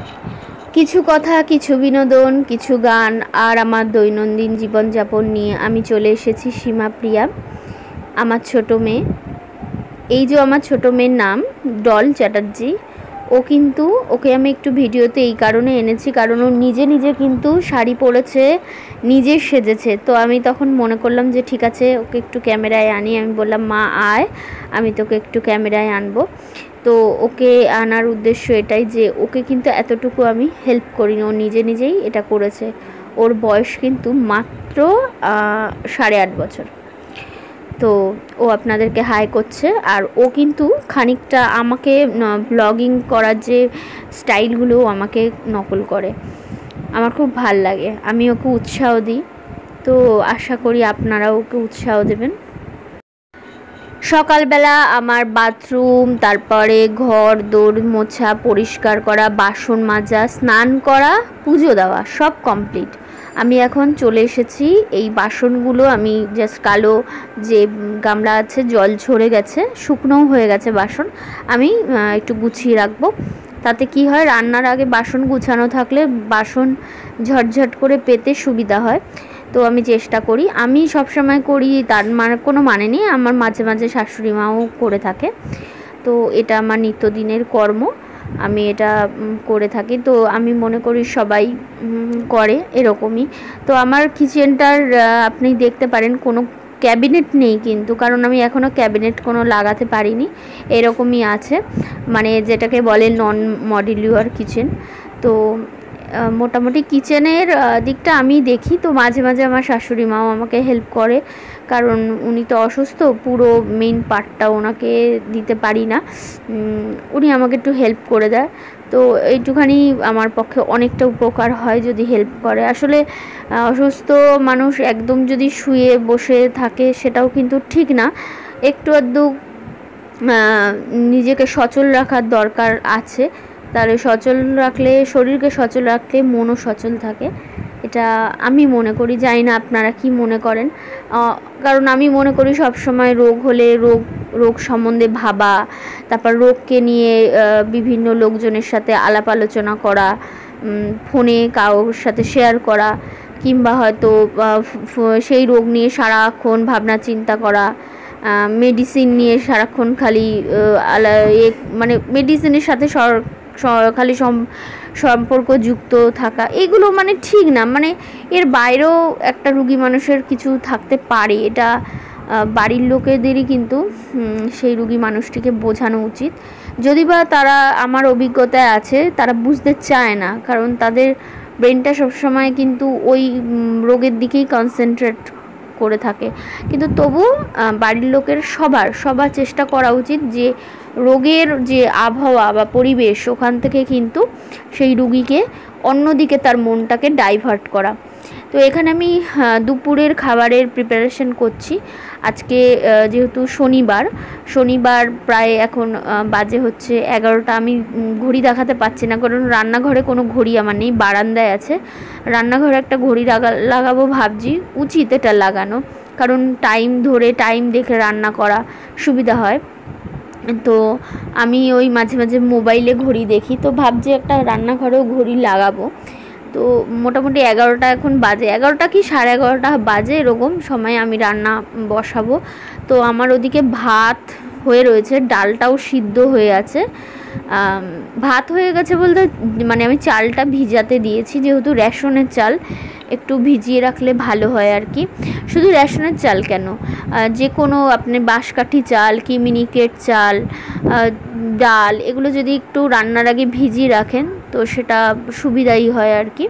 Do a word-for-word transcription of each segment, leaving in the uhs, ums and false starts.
কিছু কথা, কিছু বিনোদন, কিছু গান আর আমার দৈনন্দিন জীবনযাপন নিয়ে আমি চলে এসেছি সীমাপ্রিয়া, আমার ছোট মেয়ে। এই যে আমার ছোট মেয়ের নাম ডল চ্যাটার্জি। ও কিন্তু ওকে আমি একটু ভিডিওতে এই কারণে এনেছি, কারণ ও নিজে নিজে কিন্তু শাড়ি পরেছে, নিজে সেজেছে। তো আমি তখন মনে করলাম যে ঠিক আছে, ওকে একটু ক্যামেরায় আনি। আমি বললাম মা আয়, আমি তোকে একটু ক্যামেরায় আনবো। তো ওকে আনার উদ্দেশ্য এটাই যে ওকে কিন্তু এতটুকু আমি হেল্প করিনি, ও নিজে নিজেই এটা করেছে। ওর বয়স কিন্তু মাত্র সাড়ে আট বছর। তো ও আপনাদেরকে হাই করছে, আর ও কিন্তু খানিকটা আমাকে ব্লগিং করার যে স্টাইলগুলো আমাকে নকল করে। আমার খুব ভাল লাগে, আমি ওকে উৎসাহ দিই। তো আশা করি আপনারাও ওকে উৎসাহ দেবেন। সকালবেলা আমার বাথরুম, তারপরে ঘর দোর মোছা, পরিষ্কার করা, বাসন মাজা, স্নান করা, পুজো দেওয়া সব কমপ্লিট। আমি এখন চলে এসেছি, এই বাসনগুলো আমি জাস্ট কালো যে গামলা আছে, জল ঝরে গেছে, শুকনোও হয়ে গেছে বাসন, আমি একটু গুছিয়ে রাখবো। তাতে কি হয়, রান্নার আগে বাসন গুছানো থাকলে বাসন ঝটঝট করে পেতে সুবিধা হয়। তো আমি চেষ্টা করি, আমি সবসময় করি তার মানে কোনো মানে নেই, আমার মাঝে মাঝে শাশুড়ি মাও করে থাকে। তো এটা আমার নিত্যদিনের কর্ম, আমি এটা করে থাকি। তো আমি মনে করি সবাই করে এরকমই। তো আমার কিচেনটার আপনি দেখতে পারেন কোনো ক্যাবিনেট নেই কিন্তু, কারণ আমি এখনও ক্যাবিনেট কোনো লাগাতে পারিনি, এরকমই আছে, মানে যেটাকে বলে নন মডিউলার কিচেন। তো মোটামুটি কিচেনের দিকটা আমি দেখি। তো মাঝে মাঝে আমার শাশুড়ি মাও আমাকে হেল্প করে, কারণ উনি তো অসুস্থ, পুরো মেইন পার্টটা ওনাকে দিতে পারি না, উনি আমাকে একটু হেল্প করে দেয়। তো এইটুখানি আমার পক্ষে অনেকটা উপকার হয় যদি হেল্প করে। আসলে অসুস্থ মানুষ একদম যদি শুয়ে বসে থাকে সেটাও কিন্তু ঠিক না, একটু আধটু নিজেকে সচল রাখার দরকার আছে। তাহলে সচল রাখলে, শরীরকে সচল রাখলে মনও সচল থাকে, এটা আমি মনে করি। জানি না আপনারা কি মনে করেন, কারণ আমি মনে করি সবসময় রোগ হলে রোগ রোগ সম্বন্ধে ভাবা, তারপর রোগকে নিয়ে বিভিন্ন লোকজনের সাথে আলাপ আলোচনা করা, ফোনে কারোর সাথে শেয়ার করা, কিংবা হয়তো সেই রোগ নিয়ে সারাক্ষণ ভাবনা চিন্তা করা, মেডিসিন নিয়ে সারাক্ষণ খালি মানে মেডিসিনের সাথে খালি সম্পর্ক যুক্ত থাকা, এগুলো মানে ঠিক না। মানে এর বাইরেও একটা রুগী মানুষের কিছু থাকতে পারে, এটা বাড়ির লোকেদেরই কিন্তু সেই রুগী মানুষটিকে বোঝানো উচিত। যদি বা তারা, আমার অভিজ্ঞতায় আছে, তারা বুঝতে চায় না, কারণ তাদের ব্রেনটা সবসময় কিন্তু ওই রোগের দিকেই কনসেন্ট্রেট করে থাকে। কিন্তু তবু বাড়ির লোকের সবার সবার চেষ্টা করা উচিত যে রোগের যে আবহাওয়া বা পরিবেশ, ওখান থেকে কিন্তু সেই রুগীকে অন্যদিকে তার মনটাকে ডাইভার্ট করা। তো এখানে আমি দুপুরের খাবারের প্রিপারেশন করছি। আজকে যেহেতু শনিবার শনিবার প্রায় এখন বাজে হচ্ছে এগারোটা। আমি ঘড়ি দেখাতে পারছি না, কারণ রান্নাঘরে কোনো ঘড়ি আমার নেই, বারান্দায় আছে। রান্নাঘরে একটা ঘড়ি লাগা লাগাবো ভাবছি, উচিত এটা লাগানো, কারণ টাইম ধরে টাইম দেখে রান্না করা সুবিধা হয়। তো আমি ওই মাঝে মাঝে মোবাইলে ঘড়ি দেখি, তো ভাবছি একটা রান্নাঘরেও ঘড়ি লাগাবো। তো মোটামুটি এগারোটা এখন বাজে, এগারোটা কি সাড়ে এগারোটা বাজে এরকম সময় আমি রান্না বসাবো। তো আমার ওদিকে ভাত হয়ে রয়েছে, ডালটাও সিদ্ধ হয়ে আছে। ভাত হয়ে গেছে বলতে মানে আমি চালটা ভিজাতে দিয়েছি, যেহেতু রেশনের চাল একটু ভিজিয়ে রাখলে ভালো হয় আর কি। শুধু রেশনের চাল কেন, যে কোনো আপনি বাঁশকাঠি চাল কি মিনিকেট চাল, ডাল, এগুলো যদি একটু রান্নার আগে ভিজিয়ে রাখেন তো সেটা সুবিধাই হয় আর কি।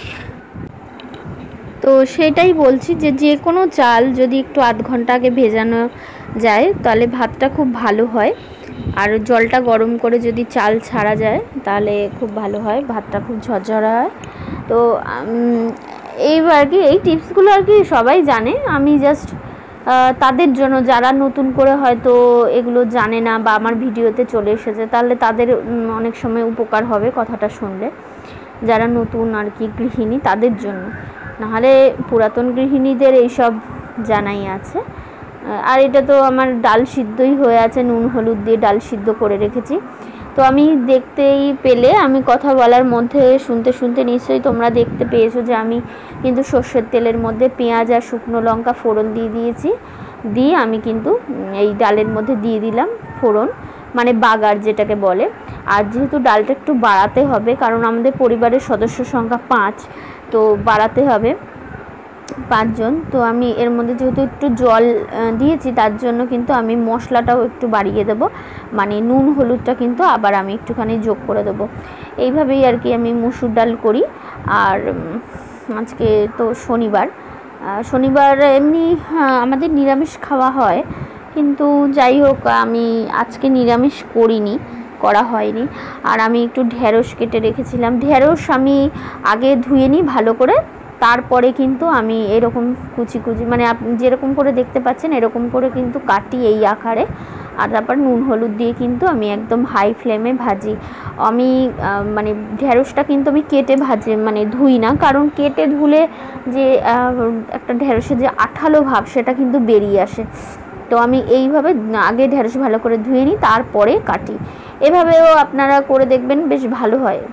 তো সেটাই বলছি যে যে কোনো চাল যদি একটু আধ ঘন্টা আগে ভেজানো যায় তাহলে ভাতটা খুব ভালো হয়, আর জলটা গরম করে যদি চাল ছাড়া যায় তাহলে খুব ভালো হয়, ভাতটা খুব ঝরঝরা হয়। তো এইবার আর কি এই টিপসগুলো আর কি সবাই জানে, আমি জাস্ট তাদের জন্য যারা নতুন করে হয়তো এগুলো জানে না বা আমার ভিডিওতে চলে এসেছে, তাহলে তাদের অনেক সময় উপকার হবে কথাটা শুনলে, যারা নতুন আর কি গৃহিণী তাদের জন্য। নাহলে পুরাতন গৃহিণীদের এইসব জানাই আছে। আর এটা তো আমার ডাল সিদ্ধই হয়ে আছে, নুন হলুদ দিয়ে ডাল সিদ্ধ করে রেখেছি। তো আমি দেখতেই পেলে, আমি কথা বলার মধ্যে শুনতে শুনতে নিশ্চয়ই তোমরা দেখতে পেয়েছো যে আমি কিন্তু সর্ষের তেলের মধ্যে পেঁয়াজ আর শুকনো লঙ্কা ফোড়ন দিয়ে দিয়েছি। দিয়ে আমি কিন্তু এই ডালের মধ্যে দিয়ে দিলাম ফোড়ন, মানে বাগার যেটাকে বলে। আর যেহেতু ডালটা একটু বাড়াতে হবে, কারণ আমাদের পরিবারের সদস্য সংখ্যা পাঁচ, তো বাড়াতে হবে পাঁচজন। তো আমি এর মধ্যে যেহেতু একটু জল দিয়েছি, তার জন্য কিন্তু আমি মশলাটাও একটু বাড়িয়ে দেবো, মানে নুন হলুদটা কিন্তু আবার আমি একটুখানি যোগ করে দেবো। এইভাবেই আর কি আমি মুসুর ডাল করি। আর আজকে তো শনিবার, শনিবার এমনি আমাদের নিরামিষ খাওয়া হয়, কিন্তু যাই হোক আমি আজকে নিরামিষ করিনি, করা হয়নি। আর আমি একটু ঢেঁড়স কেটে রেখেছিলাম, ঢেঁড়স আমি আগে ধুয়ে নিই ভালো করে, তারপরে কিন্তু আমি এরকম কুচি কুচি, মানে আপনি যেরকম করে দেখতে পাচ্ছেন এরকম করে কিন্তু কাটি এই আকারে। আর তারপর নুন হলুদ দিয়ে কিন্তু আমি একদম হাই ফ্লেমে ভাজি। আমি মানে ঢেঁড়সটা কিন্তু আমি কেটে ভাজি, মানে ধুই না, কারণ কেটে ধুলে যে একটা ঢেঁড়সের যে আঠালো ভাব সেটা কিন্তু বেরিয়ে আসে। তো আমি এইভাবে আগে ঢেঁড়স ভালো করে ধুয়ে নিই, তারপরে কাটি। এভাবেও আপনারা করে দেখবেন, বেশ ভালো হয়।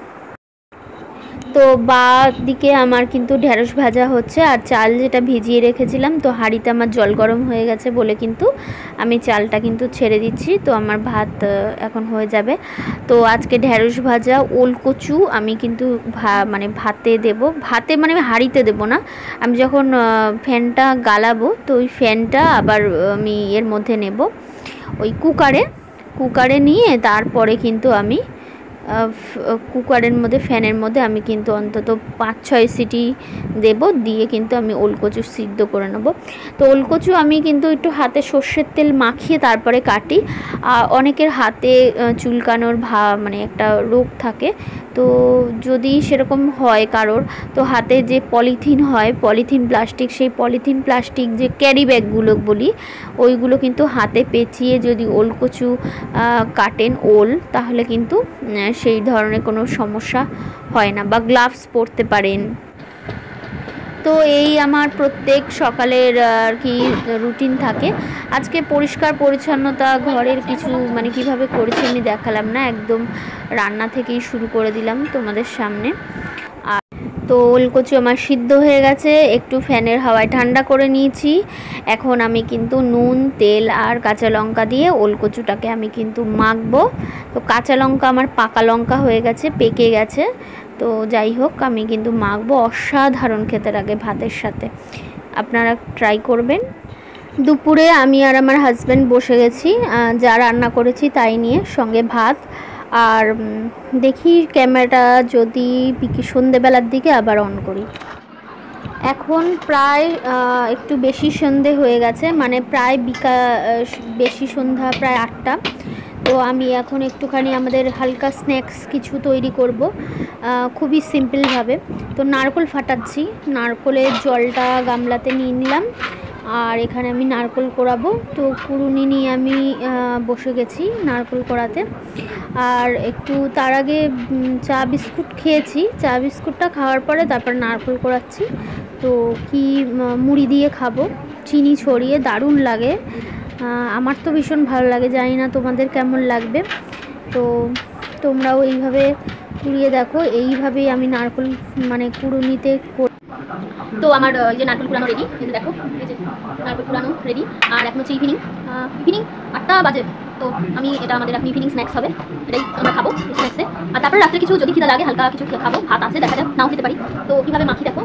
তো বা দিকে আমার কিন্তু ঢেঁড়স ভাজা হচ্ছে, আর চাল যেটা ভিজিয়ে রেখেছিলাম, তো হাঁড়িতে আমার জল গরম হয়ে গেছে বলে কিন্তু আমি চালটা কিন্তু ছেড়ে দিচ্ছি। তো আমার ভাত এখন হয়ে যাবে। তো আজকে ঢেঁড়স ভাজা, ওল কচু আমি কিন্তু ভা মানে ভাতে দেব, ভাতে মানে হাঁড়িতে দেব না, আমি যখন ফ্যানটা গালাবো তো ওই ফ্যানটা আবার আমি এর মধ্যে নেব, ওই কুকারে কুকারে নিয়ে তারপরে কিন্তু আমি কুকারের মধ্যে ফ্যানের মধ্যে আমি কিন্তু অন্তত পাঁচ ছয় সিটি দেব, দিয়ে কিন্তু আমি ওলকচু সিদ্ধ করে নেব। তো ওলকচু আমি কিন্তু একটু হাতে সর্ষের তেল মাখিয়ে তারপরে কাটি। আর অনেকের হাতে চুলকানোর ভা মানে একটা রোগ থাকে, তো যদি সেরকম হয় কারোর, তো হাতে যে পলিথিন হয়, পলিথিন প্লাস্টিক, সেই পলিথিন প্লাস্টিক যে ক্যারি ব্যাগগুলো বলি, ওইগুলো কিন্তু হাতে পেঁচিয়ে যদি ওলকচু কাটেন ওল, তাহলে কিন্তু সেই ধরনের কোনো সমস্যা হয় না, বা গ্লাভস পরতে পারেন। তো এই আমার প্রত্যেক সকালের আর কি রুটিন থাকে। আজকে পরিষ্কার পরিচ্ছন্নতা ঘরের কিছু মানে কিভাবে করেছি আমি দেখালাম না, একদম রান্না থেকেই শুরু করে দিলাম তোমাদের সামনে। আর তো ওলকচু আমার সিদ্ধ হয়ে গেছে, একটু ফ্যানের হাওয়ায় ঠান্ডা করে নিয়েছি। এখন আমি কিন্তু নুন, তেল আর কাঁচা লঙ্কা দিয়ে ওলকচুটাকে আমি কিন্তু মাখবো। তো কাঁচা লঙ্কা আমার পাকা লঙ্কা হয়ে গেছে, পেকে গেছে। তো যাই হোক আমি কিন্তু মাখবো, অসাধারণ খেতে লাগে ভাতের সাথে, আপনারা ট্রাই করবেন। দুপুরে আমি আর আমার হাজব্যান্ড বসে গেছি, যা রান্না করেছি তাই নিয়ে, সঙ্গে ভাত। আর দেখি ক্যামেরাটা যদি সন্ধেবেলার দিকে আবার অন করি। এখন প্রায় একটু বেশি সন্ধে হয়ে গেছে, মানে প্রায় বিকা বেশি সন্ধ্যা, প্রায় আটটা। তো আমি এখন একটুখানি আমাদের হালকা স্ন্যাক্স কিছু তৈরি করব, খুবই সিম্পলভাবে। তো নারকেল ফাটাচ্ছি, নারকেলের জলটা গামলাতে নিয়ে নিলাম, আর এখানে আমি নারকেল কোড়াবো। তো কুড়ুনি নিয়ে আমি বসে গেছি নারকেল কোড়াতে। আর একটু তার আগে চা বিস্কুট খেয়েছি, চা বিস্কুটটা খাওয়ার পরে তারপর নারকেল কোড়াচ্ছি। তো কি মুড়ি দিয়ে খাবো, চিনি ছড়িয়ে, দারুণ লাগে, আমার তো ভীষণ ভালো লাগে, জানি না তোমাদের কেমন লাগবে। তো তোমরাও এইভাবে কুড়িয়ে দেখো, এইভাবেই আমি নারকেল মানে কুড়ুনিতে। তো আমার এই যে নারকেল কুড়ানো রেডি, এই যে দেখো, এই যে নারকেল কুড়ানো রেডি। আর এখন হচ্ছে ইভিনিং ইভিনিং আটটা বাজে। তো আমি এটা আমাদের এখন ইভিনিং স্ন্যাক্স হবে, এটাই আমরা খাবো স্ন্যাক্সে। আর তারপরে রাত্রে কিছু যদি খিদা লাগে হালকা কিছু খাবো, ভাত আছে দেখা যাক, নাও খেতে পারি। তো কীভাবে মাখি দেখো।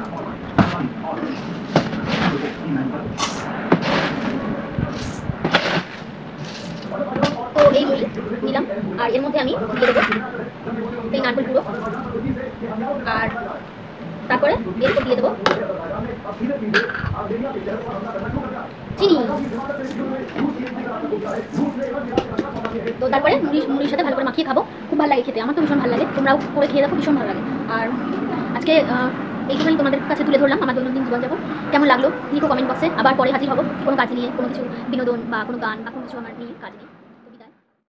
তো এই মুড়ি নিলাম, আর এর মধ্যে আমি দিয়ে দেবো এই নারকেল গুঁড়ো, আর তারপরে এর উপর দিয়ে দেবো চিনি। তো তারপরে মুড়ি মুড়ির সাথে ভালো করে মাখিয়ে খাবো, খুব ভালো লাগে খেতে, আমার তো ভীষণ ভালো লাগে, তোমরাও করে খেয়ে দেখো, ভীষণ ভালো লাগে। আর আজকে এইটুখানি তোমাদের কাছে তুলে ধরলাম আমার দৈনন্দিন জীবনযাপন, কেমন লাগলো লিখো কমেন্ট বক্সে। আবার পরে হাজির হবো কোনো কাজ নিয়ে, কোনো কিছু বিনোদন বা কোনো গান বা কোনো কিছু আমার নিয়ে কাজ নিয়ে।